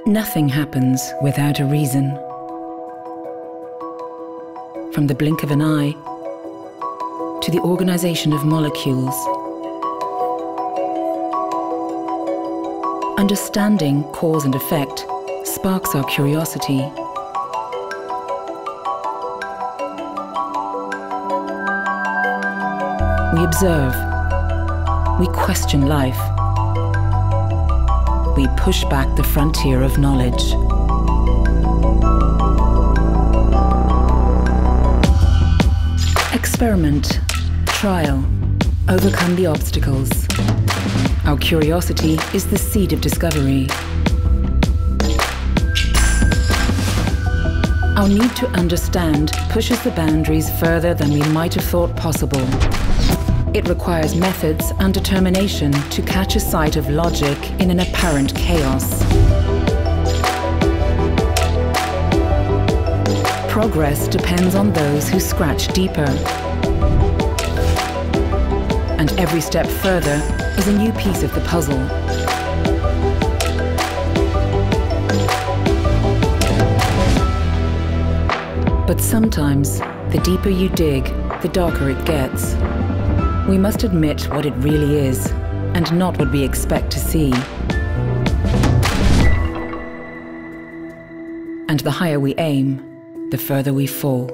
Nothing happens without a reason. From the blink of an eye to the organization of molecules. Understanding cause and effect sparks our curiosity. We observe. We question life. We push back the frontier of knowledge. Experiment, trial, overcome the obstacles. Our curiosity is the seed of discovery. Our need to understand pushes the boundaries further than we might have thought possible. It requires methods and determination to catch a sight of logic in an apparent chaos. Progress depends on those who scratch deeper. And every step further is a new piece of the puzzle. But sometimes, the deeper you dig, the darker it gets. We must admit what it really is, and not what we expect to see. And the higher we aim, the further we fall.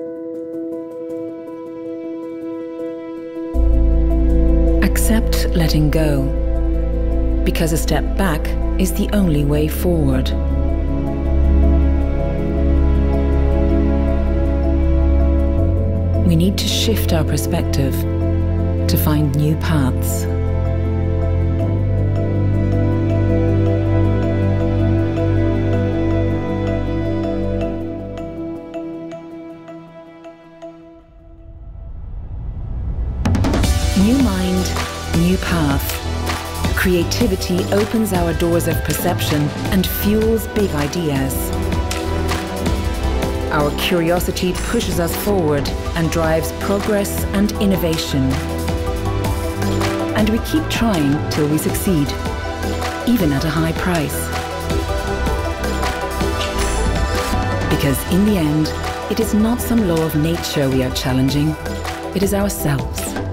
Accept letting go, because a step back is the only way forward. We need to shift our perspective to find new paths. New mind, new path. Creativity opens our doors of perception and fuels big ideas. Our curiosity pushes us forward and drives progress and innovation. And we keep trying till we succeed, even at a high price. Because in the end, it is not some law of nature we are challenging, it is ourselves.